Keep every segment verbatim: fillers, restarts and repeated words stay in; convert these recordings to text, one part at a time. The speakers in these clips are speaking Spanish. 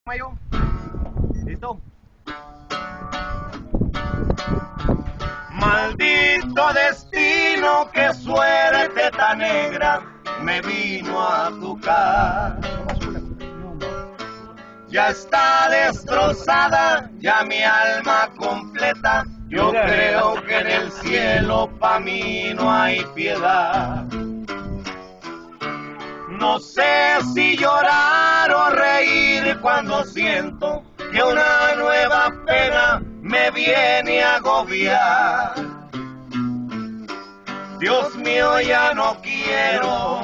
Mayo. ¿Listo? Maldito destino, qué suerte tan negra me vino a tocar. Ya está destrozada, ya mi alma completa. Yo creo que en el cielo pa' mí no hay piedad. No sé si llorar o reír cuando siento que una nueva pena me viene a agobiar. Dios mío, ya no quiero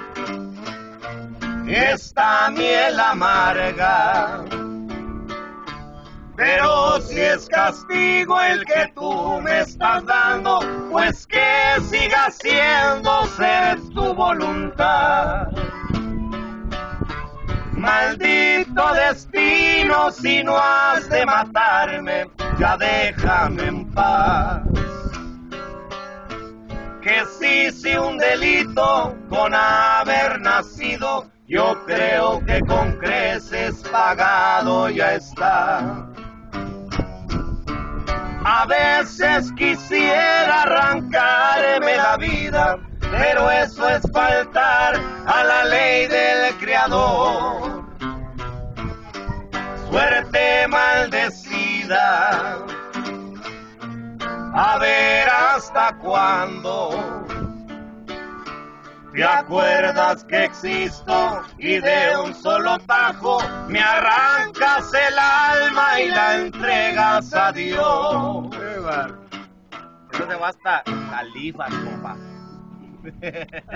esta miel amarga, pero si es castigo el que tú me estás dando, pues que siga siendo ser tu voluntad. Maldito destino, si no has de matarme, ya déjame en paz. Que sí, sí, un delito con haber nacido, yo creo que con creces pagado ya está. A veces quisiera arrancarme la vida, pero eso es faltar a la ley del Creador. Suerte maldecida, a ver hasta cuándo. ¿Te acuerdas que existo y de un solo tajo me arrancas el alma y la entregas a Dios? Eso te basta califas, compa.